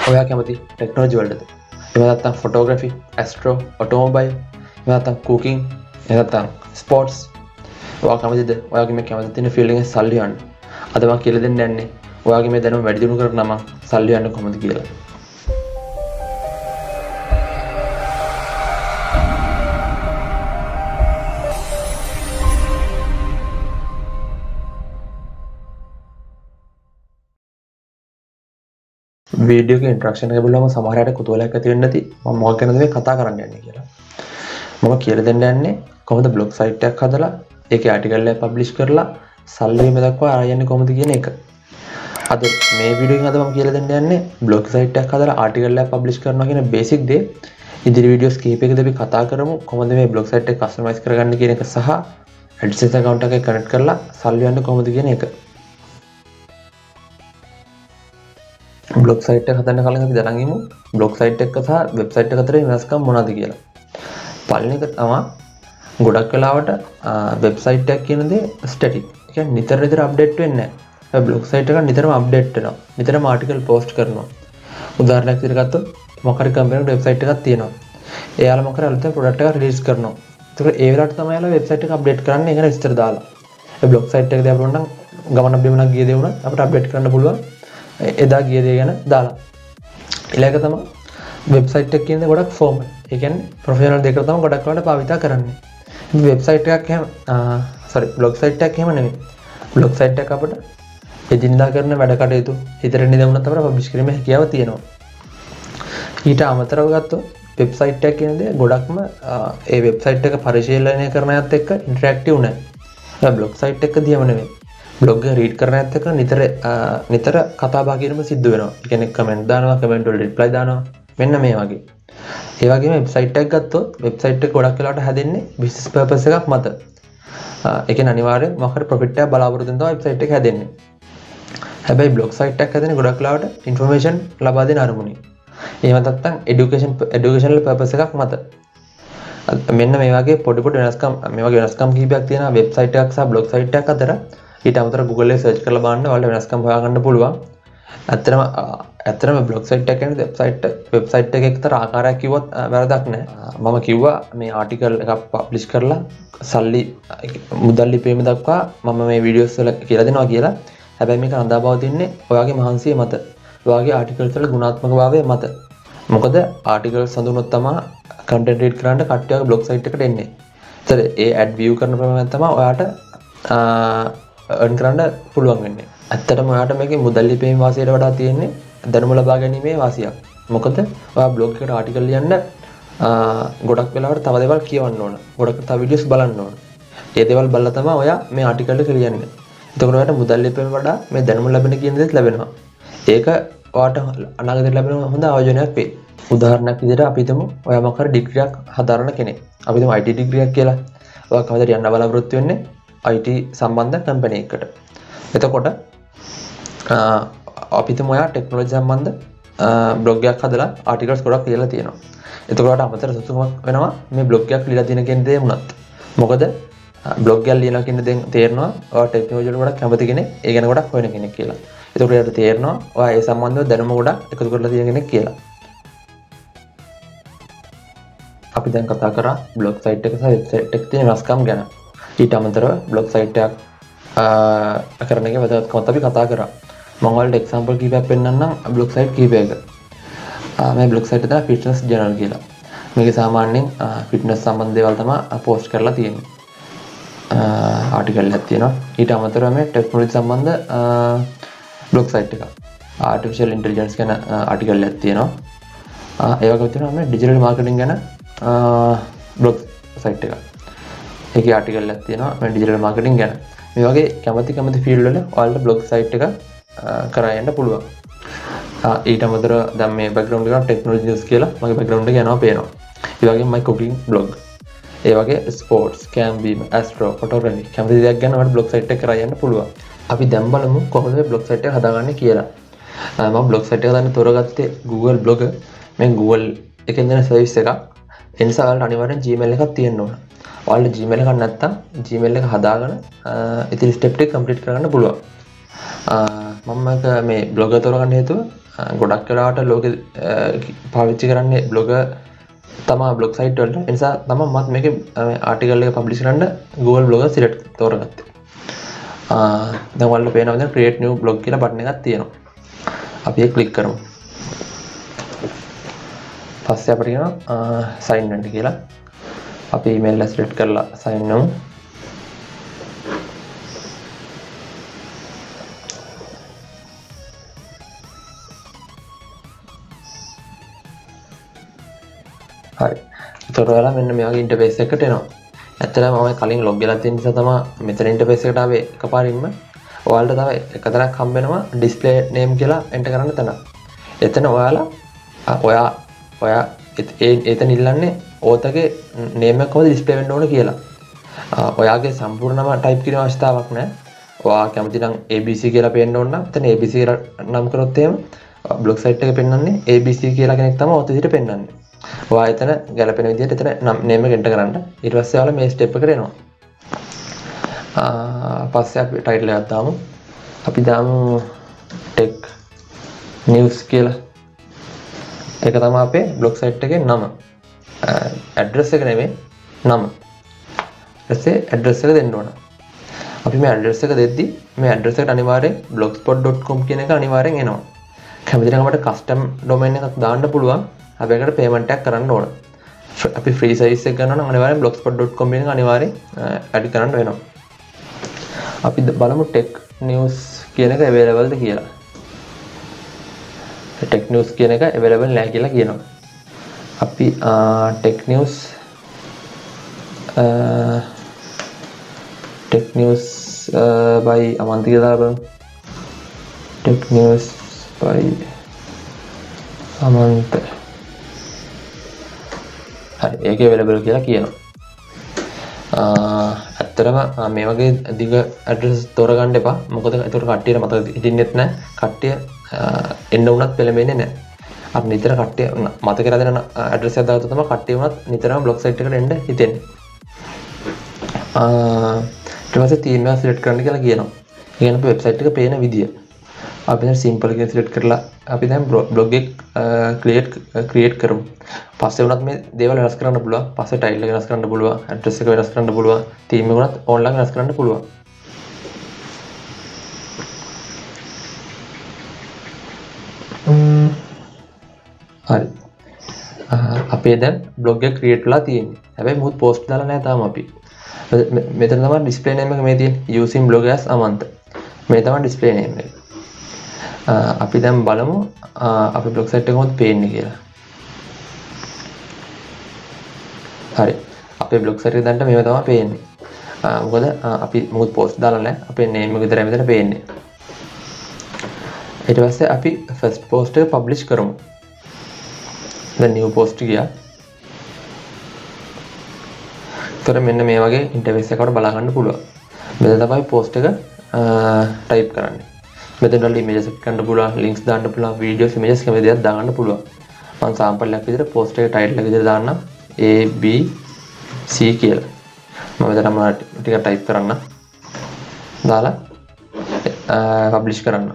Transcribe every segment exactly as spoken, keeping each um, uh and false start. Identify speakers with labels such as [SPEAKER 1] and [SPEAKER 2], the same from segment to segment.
[SPEAKER 1] ඔයා කැමති ටෙක්නොලොජි වලටද? එහෙම නැත්නම් ෆොටෝග්‍රැෆි, ඇස්ට්‍රෝ, ඔටෝමොබයිල්, එහෙම නැත්නම් කුකින්, එහෙම නැත්නම් ස්පෝර්ට්ස්. ඔයා කැමතිද? ඔයාගේ මේ කැමති තියෙන ෆීල්ඩ් එකෙන් සල්ලි ගන්න. අද මම කියලා දෙන්න යන්නේ ඔයාගේ මේ දැනුම වැඩි දියුණු කරගන්න නම් සල්ලි ගන්න කොහොමද කියලා. වීඩියෝ එකේ ඉන්ට්‍රැක්ෂන් එක බලුවම සමහර අයට කුතුහලයක් ඇති වෙන්න ඇති මම මොකක් ගැනද මේ කතා කරන්න යන්නේ කියලා. මම කියලා දෙන්න යන්නේ කොහොමද බ්ලොග් සයිට් එකක් හදලා ඒකේ ආටිකල් එක පබ්ලිෂ් කරලා සල්ලි වීම දක්වා ආයන්නේ කොහොමද කියන එක. අද මේ වීඩියෝ එකෙන් අද මම කියලා දෙන්න යන්නේ බ්ලොග් සයිට් එකක් හදලා ආටිකල් එක පබ්ලිෂ් කරනවා කියන බේසික් දේ. ඉදිරි වීඩියෝස් කිහිපයකදී අපි කතා කරමු කොහොමද මේ බ්ලොග් සයිට් එක කස්ටමයිස් කරගන්න කියන එක සහ AdSense account එකක් කනෙක්ට් කරලා සල්ලි ගන්න කොහොමද කියන එක. බ්ලොග් සයිට් එක හදන්න කලින් අපි දැනගමු ඉමු බ්ලොග් සයිට් එක සහ වෙබ්සයිට් එක අතර වෙනස්කම් මොනවද කියලා. පළවෙනි එක තමයි ගොඩක් වෙලාවට වෙබ්සයිට් එකක් කියන දේ ස්ටැටික්. ඒ කියන්නේ නිතර නිතර අප්ඩේට් වෙන්නේ නැහැ. බ්ලොග් සයිට් එක නිතරම අප්ඩේට් වෙනවා. නිතරම ආටිකල් පෝස්ට් කරනවා. උදාහරණයක් විදිහට ගත්තොත් මොකක් හරි කම්පැනියක වෙබ්සයිට් එකක් තියෙනවා. එයාලා මොකක් හරි අලුතෙන් ප්‍රොඩක්ට් එකක් රිලීස් කරනවා. ඒතකොට ඒ වෙලාවට තමයි එයාලා වෙබ්සයිට් එක අප්ඩේට් කරන්නේ. ඒක ගැන විස්තර දාලා. ඒ බ්ලොග් සයිට් එක දාපු නම් ගමනක් බිමනක් ගිය දේ වුණා අපිට අප්ඩේට් කරන්න පුළුවන්. එදා ගිය දේ ගැන දාලා. ඊළඟ තමයි වෙබ්සයිට් එක කියන්නේ ගොඩක් ෆෝමල්. ඒ කියන්නේ ප්‍රොෆෙෂනල් දෙයකට තමයි ගොඩක් වෙලාවට භාවිත කරන්නේ. වෙබ්සයිට් එකක් එහෙම සෝරි බ්ලොග් සයිට් එකක් එහෙම නෙමෙයි. බ්ලොග් සයිට් එක අපිට එදිනදා කරන වැඩ කටයුතු හිතට නිදවුණත් අපිට පබ්ලිෂ් කිරීමේ හැකියාව තියෙනවා. ඊට අමතරව ගත්තොත් වෙබ්සයිට් එකක් කියන දේ ගොඩක්ම ඒ වෙබ්සයිට් එක පරිශීලනය කරන අයත් එක්ක ඉන්ටරැක්ටිව් නැහැ. ඒ බ්ලොග් සයිට් එක දියම නෙමෙයි. බ්ලොග් එක රීඩ් කරන අයත් එක්ක නිතර නිතර කතා බහ කිරීම සිද්ධ වෙනවා. ඒ කියන්නේ කමෙන්ට් දානවා, කමෙන්ට් වලට රිප්ලයි දානවා. මෙන්න මේ වගේ. ඒ වගේම වෙබ්සයිට් එකක් ගත්තොත් වෙබ්සයිට් එක ගොඩක් වෙලාවට හැදෙන්නේ බිස්නස් පර්පස් එකක් මත. ඒ කියන්නේ අනිවාර්යෙන් මොකක් හරි ප්‍රොෆිට් එකක් බලාපොරොත්තු වෙන තමයි වෙබ්සයිට් එක හැදෙන්නේ. හැබැයි බ්ලොග් සයිට් එකක් හැදෙන්නේ ගොඩක් වෙලාවට ඉන්ෆර්මේෂන් ලබා දෙන අරමුණින්. එහෙම නැත්නම් এডুকেෂන් এডুকেෂනල් පර්පස් එකක් මත. මෙන්න මේ වගේ පොඩි පොඩි වෙනස්කම් මේ වගේ වෙනස්කම් කිහිපයක් තියෙනවා වෙබ්සයිට් එකක් සහ බ්ලොග් සයිට් එකක් අතර. ඊට අමතරව Google එකේ සර්ච් කරලා බලන්න ඔයාලට වෙනස්කම් හොයාගන්න පුළුවන්. ඇත්තටම ඇත්තටම බ්ලොග් සයිට් එක කියන්නේ වෙබ්සයිට් වෙබ්සයිට් එකේ එක්තර ආකාරයක් කිව්වොත් වැරදක් නැහැ. මම කිව්වා මේ ආටිකල් එකක් පබ්ලිෂ් කරලා සල්ලි මුදල් ලිපීම දක්වා මම මේ වීඩියෝස් වල කියලා දෙනවා කියලා. හැබැයි මේක අඳාබව තින්නේ ඔයාගේ මහන්සිය මත. ඔයාගේ ආටිකල්ස් වල ගුණාත්මකභාවය මත. මොකද ආටිකල්ස් හඳුනොත් තමයි කන්ටෙන්ට් රීඩ් කරන්න කට්ටියගේ බ්ලොග් සයිට් එකට එන්නේ. ඒතර ඒ ඇඩ් view කරන ප්‍රමාණය තමයි ඔයාට earn කරන්න පුළුවන් වෙන්නේ. ඇත්තටම ඔයාට මේකේ මුදල් ලිපීමේ වාසියට වඩා තියෙන්නේ දැනුම ලබා ගැනීමේ වාසියක්. මොකද ඔයා බ්ලොග් එකට ආටිකල් ලියන්න ගොඩක් වෙලාවට තව දේවල් කියවන්න ඕන. ගොඩක් තව වීඩියෝස් බලන්න ඕන. ඒ දේවල් බලලා තමයි ඔයා මේ ආටිකල් එක ලියන්නේ. එතකොට ඔයාට මුදල් ලිපීමේ වඩා මේ දැනුම ලැබෙන කියන දේත් ලැබෙනවා. ඒක ඔයාට අනාගතයට ලැබෙන හොඳ ආයෝජනයක් වෙයි. උදාහරණයක් විදිහට අපි හිතමු ඔයා මොකක් හරි ඩිග්‍රියක් හදාරන කෙනෙක්. අපි හිතමු I T ඩිග්‍රියක් කියලා. ඔයා කවදාද යන්න බලාපොරොත්තු වෙන්නේ I T සම්බන්ධ කම්පැනි එකකට. එතකොට අපි හිතමු ඔයා ටෙක්නොලොජි සම්බන්ධ බ්ලොග් එකක් හදලා ආටිකල්ස් ගොඩක් ලියලා තියෙනවා. එතකොට ඔයාට අමතර සතුටුමක් වෙනවා මේ බ්ලොග් එකක් ලියලා තියෙන කියන දේ වුණත්. මොකද බ්ලොග් එකක් ලියනවා කියන දේ තේරෙනවා ඔයා ටෙක්නොලොජි වල ගොඩක් කැමති කෙනෙක්, ඒ ගැන ගොඩක් හොයන කෙනෙක් කියලා. එතකොට ඔයාට තේරෙනවා ඔයා ඒ සම්බන්ධව දැනුම ගොඩක් එකතු කරලා තියෙන කෙනෙක් කියලා. අපි දැන් කතා කරා බ්ලොග් සයිට් එක සහ වෙබ්සයිට් එක තියෙන වෙනස්කම් ගැන. ඊට අමතරව බ්ලොග් සයිට් එකක් කරන එකේ වැදගත්කමත් අපි කතා කරා. මම ඔයාලට එක්සැම්පල් කිහිපයක් පෙන්නන්නම් බ්ලොග් සයිට් කිහිපයක. මේ බ්ලොග් සයිට් එක තමයි ෆිට්නස් ජර්නල් කියලා. මේක සාමාන්‍යයෙන් ෆිට්නස් සම්බන්ධ දේවල් තමයි පෝස්ට් කරලා තියෙන්නේ. ආටිකල් එකක් තියෙනවා. ඊට අමතරව මේ ටෙක්නොලොජි සම්බන්ධ බ්ලොග් සයිට් එකක්. ආටිෆිෂල් ඉන්ටෙලිජන්ස් ගැන ආටිකල් එකක් තියෙනවා. ඒ වගේම තියෙනවා මේ ඩිජිටල් මාකටිං ගැන බ්ලොග් සයිට් එකක්. ඒකේ ආටිකල් එකක් තියෙනවා මේ ඩිජිටල් මාකටිං ගැන. මේ වගේ කැමති කැමති ෆීල්ඩ් වල ඔයාලට බ්ලොග් සයිට් එක කරා යන්න පුළුවන්. ඊට අමතරව දැන් මේ බෑග්ග්‍රවුන්ඩ් එක ටෙක්නොලොජි නිවුස් කියලා මගේ බෑග්ග්‍රවුන්ඩ් එක යනවා පේනවා. ඒ වගේම මයි කුකින් බ්ලොග්. ඒ වගේ ස්පෝර්ට්ස්, කැම්බීම්, ඇස්ට්‍රෝ, ෆොටෝග්‍රැෆි කැමති දෙයක් ගැන ඔයාලට බ්ලොග් සයිට් එක කරා යන්න පුළුවන්. අපි දැන් බලමු කොහොමද බ්ලොග් සයිට් එක හදාගන්නේ කියලා. මම බ්ලොග් සයිට් එක හදන්න තෝරගත්තේ Google Blogger. මේ Google එකෙන් දෙන සර්විස් එකක්. ඒ නිසා ඔයාලට අනිවාර්යෙන් Gmail එකක් තියෙන්න ඕන. ඔයාලට Gmail එකක් නැත්නම් Gmail එක හදාගෙන ඉතින් ස්ටෙප් ටික කම්ප්ලීට් කරගන්න පුළුවන්. මම මේ බ්ලොගර් තෝරගන්න හේතුව ගොඩක් වෙලාවට ලෝකෙ පාවිච්චි කරන්නේ බ්ලොගර් තමා බ්ලොග් සයිට් වලට. ඒ නිසා තමයි මම මේකේ ආටිකල් එක පබ්ලිෂ් කරන්න Google Blogger සිලෙක්ට් තෝරගත්තේ. ආ දැන් ඔයාලට පේනවා දැන් create new blog කියලා බටන් එකක් තියෙනවා. අපි ඒක ක්ලික් කරමු. පස්සේ අපිට කියනවා sign in කියලා. අපි email එක select කරලා sign in වෙමු. හරි. ඒතකොට ඔයාලා මෙන්න මේ වගේ ඉන්ටර්ෆේස් එකකට එනවා. ඇත්තටම මම කලින් ලොග් වෙලා තියෙන නිසා තමයි මෙතන ඉන්ටර්ෆේස් එකට ආවේ එකපාරින්ම. ඔයාලට තව එක තැනක් හම්බ වෙනවා display name කියලා enter කරන්න තැන. එතන ඔයාලා ඔයා ඔයා එතන ඉල්ලන්නේ ඕතගේ name එක කොහොමද display වෙන්න ඕන කියලා. ඔයාගේ සම්පූර්ණම type කිරීම අවශ්‍යතාවක් නැහැ. ඔයා කැමති නම් A B C කියලා පේන්න ඕන නම් එතන A B C කියලා නම් කරොත් එහෙම blog site එක පෙන්වන්නේ A B C කියලා කෙනෙක් තමයි ඔත විදිහට පෙන්වන්නේ. ඔයා එතන ගැලපෙන විදිහට එතන name එක enter කරන්න. ඊට පස්සේ ඔයාලා මේ step එකට එනවා. ආ පස්සේ අපි title එකක් දාමු. අපි දාමු tech news කියලා. ඒක තමයි අපේ blog site එකේ නම. address එක නෙමෙයි නම. ඊටසේ address එක දෙන්න ඕන. අපි මේ address එක දෙද්දි මේ address එකට අනිවාර්යෙන් blogspot dot com කියන එක අනිවාර්යෙන් එනවා. කැමති නම් අපිට custom domain එකක් දාන්න පුළුවන්. අපි ඒකට payment එකක් කරන්න ඕන. අපි free service එක ගන්නවා නම් අනිවාර්යෙන් blogspot dot com එක අනිවාර්යෙන් add කරන්න වෙනවා. අපි බලමු tech news කියන එක available ද කියලා. tech news කියන එක available නැහැ කියලා කියනවා. අපි tech news tech news by අමන්තික දාපමු. tech news by අමන්ත. හරි ඒක available කියලා කියනවා. ඇත්තටම මේ වගේ දිග ඇඩ්‍රස් තෝරගන්න එපා. මොකද ඒතර කට්ටියට මතක හිටින්නෙත් නැහැ. කට්ටිය එන්න උනත් පෙළඹෙන්නේ නැහැ. අපි නිතර කට්ටිය මතක කරලා දෙන ඇඩ්‍රස් එක දාලා තමයි කට්ටිය උනත් නිතරම බ්ලොග් සයිට් එකට එන්න හිතෙන්නේ. ආ ඊට පස්සේ theme එක select කරන්න කියලා කියනවා. ඒ කියන්නේ අපේ වෙබ්සයිට් එක පේන විදිය. අපි දැන් simple එක select කරලා අපි දැන් blog එක create create කරමු. පස්සේ උනත් මේ දේවල් වෙනස් කරන්න පුළුවන්. පස්සේ title එක වෙනස් කරන්න පුළුවන්. address එක වෙනස් කරන්න පුළුවන්. theme එක උනත් online වෙනස් කරන්න පුළුවන්. හරි. අපේ දැන් blog එක create වෙලා තියෙන්නේ. හැබැයි මොහොත් post දාලා නැහැ තාම අපි. මෙතන තමයි display name එක මේ තියෙන්නේ. using blog as Amantha. මේ තමයි display name එක. අපි දැන් බලමු අපේ blog site එක කොහොමද පේන්නේ කියලා. හරි. අපේ blog site එක දැන් මේව තමයි පේන්නේ. මොකද අපි මොකද post දාලා නැහැ. අපේ name එක විතරයි මෙතන පේන්නේ. ඊට පස්සේ අපි first post එක publish කරමු. දැන් new post ගියා. ඒතර මෙන්න මේ වගේ interface එකකට බලා ගන්න පුළුවන්. මෙතන තමයි post එක type කරන්නේ. මෙතන වල images ගන්න පුළුවන්, links දාන්න පුළුවන්, videos, images කැමති දේවල් දාන්න පුළුවන්. මම sample එකක් විදිහට post එකේ title එක විදිහට දාන්නම් A B C කියලා. මම මෙතනම ටික type කරන්න. දාලා publish කරන්න.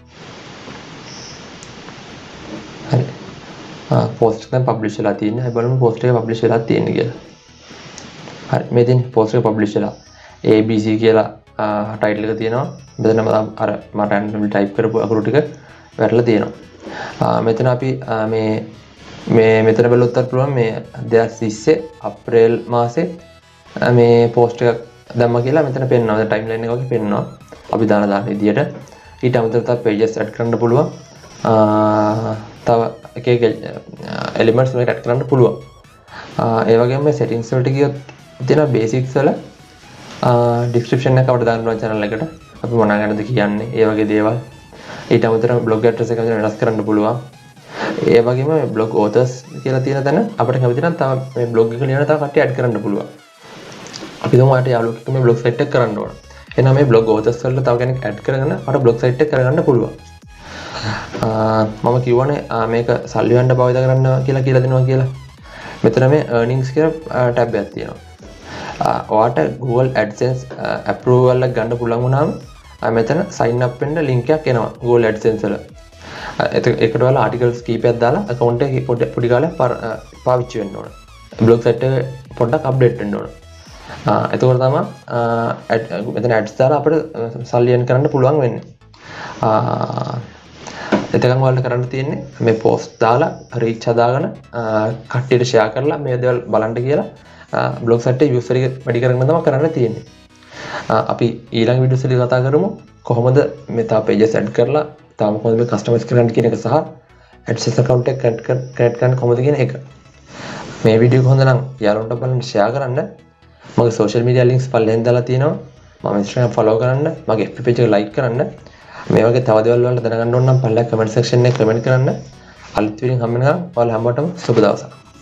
[SPEAKER 1] හරි. ආ post එක දැන් publish වෙලා තියෙන්නේ. අපි බලමු post එක publish වෙලා තියෙන්නේ කියලා. හරි. මේ තියෙන post එක publish වෙලා A B C කියලා title එක තියෙනවා. මෙතන අර මම randomly type කරපු අකුරු ටික වැටලා තියෙනවා. මෙතන අපි මේ මේ මෙතන බලුවොත් පුළුවන් මේ දෙදාස් විස්සේ අප්‍රේල් මාසේ මේ post එකක් දැම්මා කියලා මෙතන පෙන්නනවා. දැන් timeline එක වගේ පෙන්නනවා. අපි දාන දාන විදියට. ඊට අමතරව තව pages add කරන්න පුළුවන්. තව එක එක elements මේක add කරන්න පුළුවන්. ඒ වගේම මේ settings වලට ගියොත් තියෙන basics වල description එක අපිට දාන්න පුළුවන් channel එකට. අපි මොනවා ගැනද කියන්නේ? ඒ වගේ දේවල්. ඊට අමතරව blog address එක වෙනස් කරන්න පුළුවන්. ඒ වගේම මේ blog authors කියලා තියෙන තැන අපිට කැමති නම් තව මේ blog එක ලියන තව කට්ටිය add කරන්න පුළුවන්. අපි දුමු ආට යාළුවෙක් මේ blog site එක කරන්න ඕන. එහෙනම් මේ blog authors වලට තව කෙනෙක් add කරගෙන අපිට blog site එක කරගන්න පුළුවන්. මම කියවනේ මේක සල්ලි වණ්ඩ භාවිත කරන්න කියලා කියලා දෙනවා කියලා. මෙතන මේ earnings කියලා tab එකක් තියෙනවා. ඔයාට Google AdSense approval එක ගන්න පුළුවන් වුණාම මෙතන sign up වෙන්න link එකක් එනවා Google AdSense වල. ඒකට ඔයාලා ආටිකල්ස් කීපයක් දාලා account එක පොඩි පොඩි කාලයක් පාවිච්චි වෙන්න ඕන. blog site එක පොඩ්ඩක් update වෙන්න ඕන. එතකොට තමයි මෙතන ads දාලා අපිට සල්ලි earn කරන්න පුළුවන් වෙන්නේ. එතකන් ඔයාලට කරන්න තියෙන්නේ මේ post දාලා reach හදාගෙන කට්ටියට share කරලා මේ දේවල් බලන්න කියලා blog site එකේ user එක වැඩි කරගෙන තමයි කරන්න තියෙන්නේ. අපි ඊළඟ වීඩියෝස් වලදී කතා කරමු කොහොමද මේ තා pages add කරලා තාම කොහොමද මේ customize කරන්න කියන එක සහ AdSense account එක create කරන්න කොහොමද කියන එක. මේ වීඩියෝ එක හොඳ නම් යාළුවන්ට බලන්න share කරන්න. මගේ social media links පල්ලෙන් දාලා තියෙනවා. මම Instagram follow කරන්න, මගේ F B page එක like කරන්න. මේ වගේ තව දේවල් වලට දැනගන්න ඕන නම් පල්ලෙන් comment section එකේ comment කරන්න. අලුත් වීඩියෝ හම්බ වෙනකම් ඔයාලා හැමෝටම සුබ දවසක්.